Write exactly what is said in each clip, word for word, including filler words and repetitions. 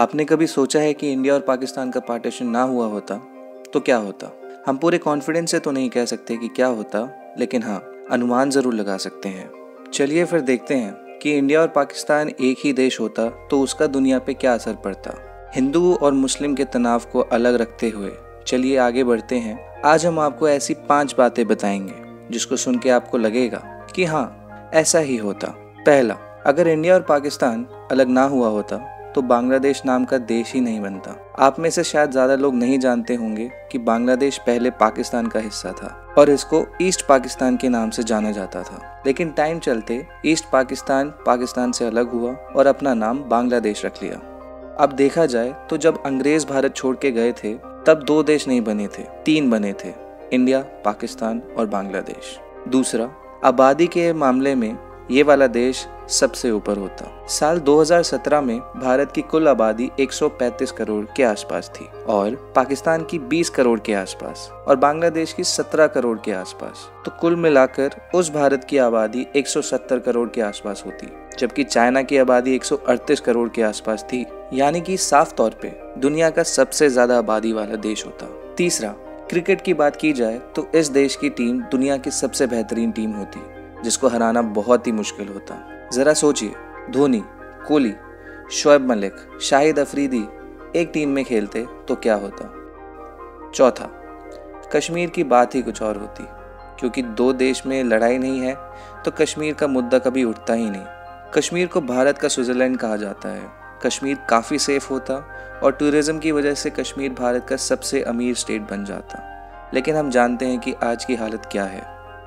आपने कभी सोचा है कि इंडिया और पाकिस्तान का पार्टीशन ना हुआ होता तो क्या होता? हम पूरे कॉन्फिडेंस से तो नहीं कह सकते कि क्या होता, लेकिन हाँ, अनुमान ज़रूर लगा सकते हैं। चलिए फिर देखते हैं कि इंडिया और पाकिस्तान एक ही देश होता तो उसका दुनिया पे क्या असर पड़ता। हिंदू और मुस्लिम के तनाव को अलग रखते हुए चलिए आगे बढ़ते हैं। आज हम आपको ऐसी पांच बातें बताएंगे जिसको सुन के आपको लगेगा कि हाँ, ऐसा ही होता। पहला, अगर इंडिया और पाकिस्तान अलग ना हुआ होता तो बांग्लादेश नाम का देश ही नहीं बनता। आप में से शायद ज्यादा लोग नहीं जानते होंगे कि बांग्लादेश पहले पाकिस्तान का हिस्सा था और इसको ईस्ट पाकिस्तान के नाम से जाना जाता था। लेकिन टाइम चलते ईस्ट पाकिस्तान पाकिस्तान से अलग हुआ और अपना नाम बांग्लादेश रख लिया। अब देखा जाए तो जब अंग्रेज भारत छोड़ के गए थे तब दो देश नहीं बने थे, तीन बने थे, इंडिया, पाकिस्तान और बांग्लादेश। दूसरा, आबादी के मामले में ये वाला देश सबसे ऊपर होता। साल दो हज़ार सत्रह में भारत की कुल आबादी एक सौ पैंतीस करोड़ के आसपास थी और पाकिस्तान की बीस करोड़ के आसपास और बांग्लादेश की सत्रह करोड़ के आसपास। तो कुल मिलाकर उस भारत की आबादी एक सौ सत्तर करोड़ के आसपास होती, जबकि चाइना की आबादी एक सौ अड़तीस करोड़ के आसपास थी। यानी कि साफ तौर पे दुनिया का सबसे ज्यादा आबादी वाला देश होता। तीसरा, क्रिकेट की बात की जाए तो इस देश की टीम दुनिया की सबसे बेहतरीन टीम होती, जिसको हराना बहुत ही मुश्किल होता। जरा सोचिए, धोनी, कोहली, शोएब मलिक, शाहिद अफरीदी एक टीम में खेलते तो क्या होता। चौथा, कश्मीर की बात ही कुछ और होती, क्योंकि दो देश में लड़ाई नहीं है तो कश्मीर का मुद्दा कभी उठता ही नहीं। कश्मीर को भारत का स्विट्जरलैंड कहा जाता है। कश्मीर काफ़ी सेफ होता और टूरिज्म की वजह से कश्मीर भारत का सबसे अमीर स्टेट बन जाता। लेकिन हम जानते हैं कि आज की हालत क्या है।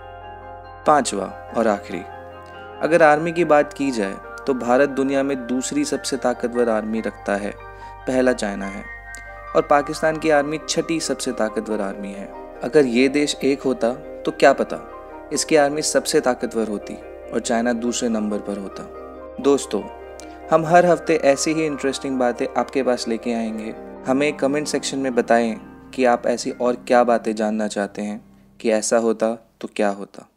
पांचवा और आखिरी, अगर आर्मी की बात की जाए तो भारत दुनिया में दूसरी सबसे ताकतवर आर्मी रखता है, पहला चाइना है और पाकिस्तान की आर्मी छठी सबसे ताकतवर आर्मी है। अगर ये देश एक होता तो क्या पता इसकी आर्मी सबसे ताकतवर होती और चाइना दूसरे नंबर पर होता। दोस्तों, हम हर हफ्ते ऐसी ही इंटरेस्टिंग बातें आपके पास लेके आएंगे। हमें कमेंट सेक्शन में बताएं कि आप ऐसी और क्या बातें जानना चाहते हैं कि ऐसा होता तो क्या होता।